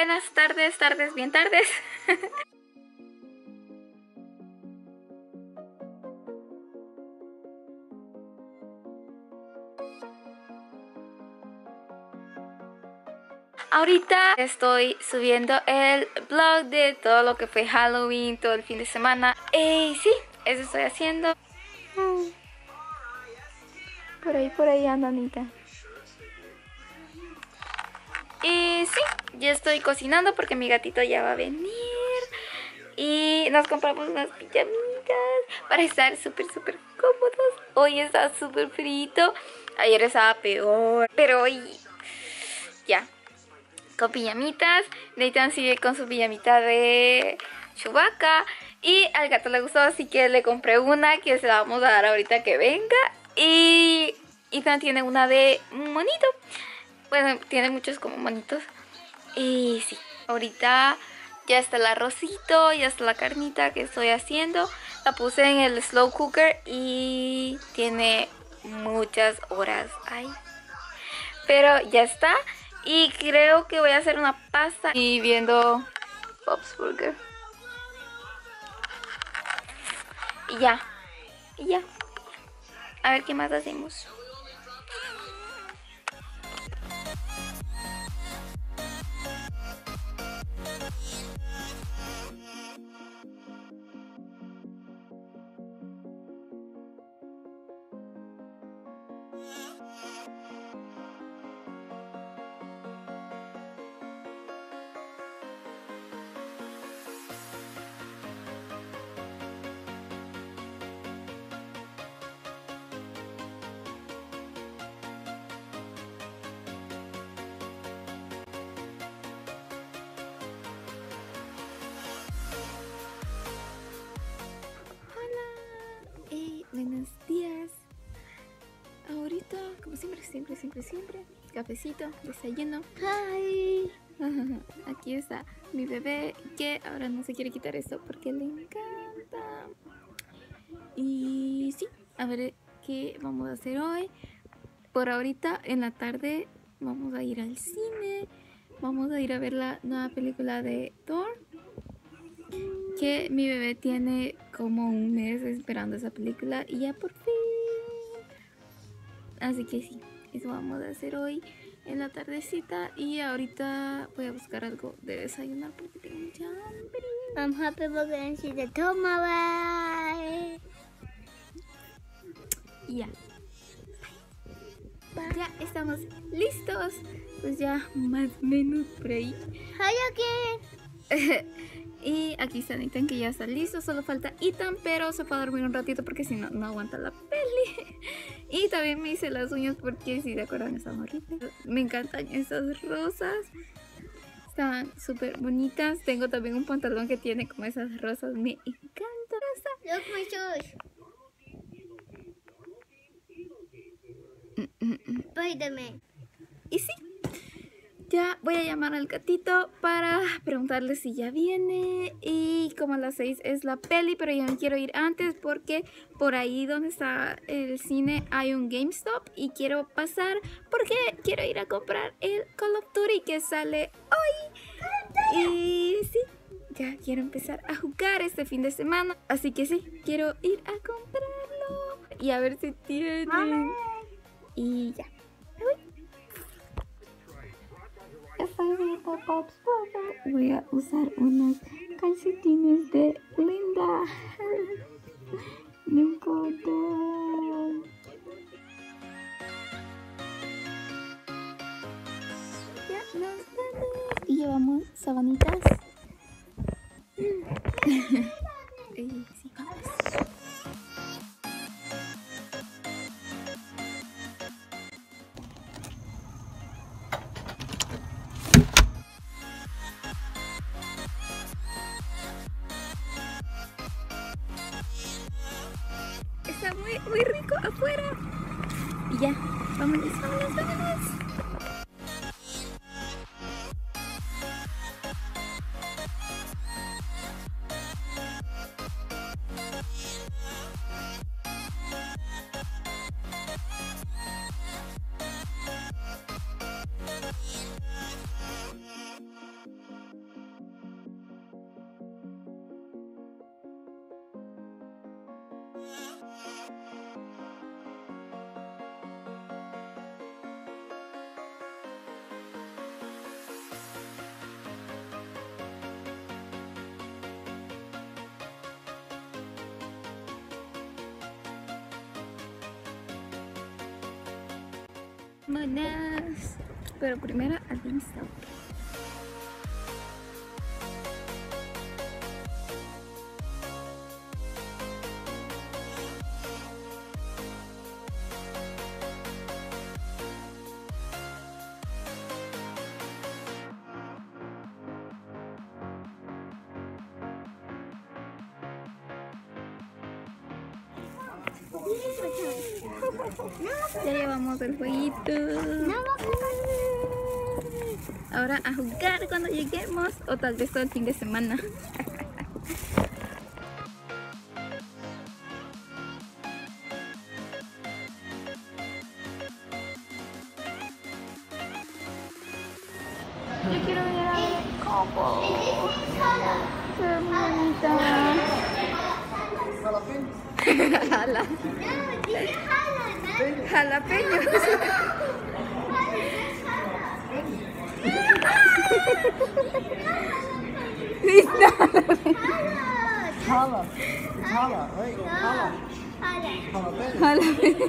Buenas tardes, bien tardes. Ahorita estoy subiendo el vlog de todo lo que fue Halloween, todo el fin de semana. Sí, eso estoy haciendo. Por ahí anda Anita. Y sí, ya estoy cocinando porque mi gatito ya va a venir. Y nos compramos unas pijamitas para estar súper cómodos. Hoy está súper frito. Ayer estaba peor, pero hoy ya. Con pijamitas. Nathan sigue con su pijamita de Chewbacca. Y al gato le gustó, así que le compré una que se la vamos a dar ahorita que venga. Y Ethan tiene una de monito. Bueno, tiene muchos como monitos. Y sí, ahorita ya está el arrocito, ya está la carnita que estoy haciendo. La puse en el slow cooker y tiene muchas horas ahí. Pero ya está. Y creo que voy a hacer una pasta. Y viendo Bob's Burger. Y ya. A ver qué más hacemos. Buenos días. Ahorita, como siempre, cafecito, desayuno. Hi. Aquí está mi bebé que ahora no se quiere quitar esto porque le encanta. Y sí, a ver qué vamos a hacer hoy. Por ahorita en la tarde vamos a ir al cine. Vamos a ir a ver la nueva película de Thor. Que mi bebé tiene como un mes esperando esa película y ya por fin. Así que sí, eso vamos a hacer hoy en la tardecita. Y ahorita voy a buscar algo de desayunar porque tengo mucha hambre. I'm happy we're going to see the tomorrow. Y ya. Ya estamos listos. Pues ya más o menos por ahí. Hi again. Y aquí está Nathan que ya está listo, solo falta Ethan, pero se fue a dormir un ratito porque si no, no aguanta la peli. Y también me hice las uñas porque si se acuerdan están horribles. Me encantan esas rosas, están súper bonitas. Tengo también un pantalón que tiene como esas rosas, me encanta. Look my shoes. Spider-Man. Y sí, ya voy a llamar al gatito para preguntarle si ya viene. Y como a las 6 es la peli, pero yo no quiero ir antes porque por ahí donde está el cine hay un GameStop y quiero pasar porque quiero ir a comprar el Call of Duty que sale hoy. Y sí, ya quiero empezar a jugar este fin de semana, así que sí, quiero ir a comprarlo y a ver si tienen. Y ya. Estoy viendo Bob's Burger. Voy a usar unos calcetines de Linda. Me encantan. Ya nos vamos. Y llevamos sabanitas. Sí, vamos. Está muy rico afuera. Y ya, vámonos. Buenas. Pero primero al GameStop. Ya llevamos el jueguito. Ahora a jugar cuando lleguemos, o tal vez todo el fin de semana. Yo quiero ver a Coco. Se ve muy bonita. Jala. Jalapeños. Jala. It's jala, right? Jala. Jalapeño. Jalapeño.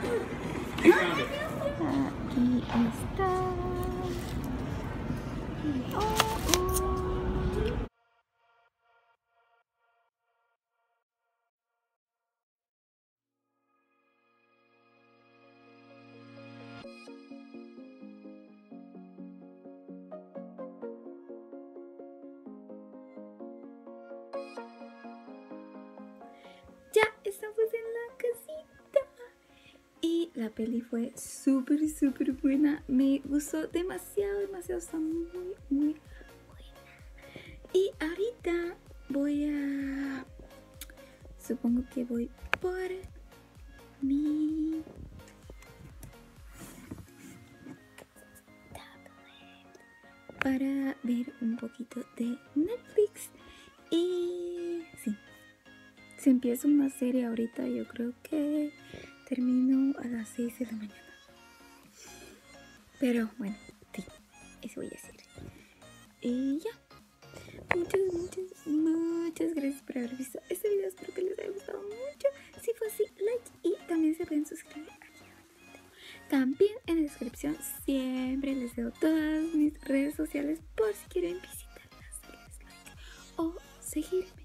Aquí está. Ya estamos en la casita y la peli fue súper buena, me gustó demasiado, está muy buena. Y ahorita supongo que voy por mi tablet para ver un poquito de Netflix. Y sí, si empiezo una serie ahorita, yo creo que termino a las 6 de la mañana. Pero bueno, sí, eso voy a hacer. Y ya. Muchas gracias por haber visto este video. Espero que les haya gustado mucho. Si fue así, like y también se pueden suscribir aquí abajo. También en la descripción siempre les dejo todas mis redes sociales por si quieren visitarlas, darles like o seguirme.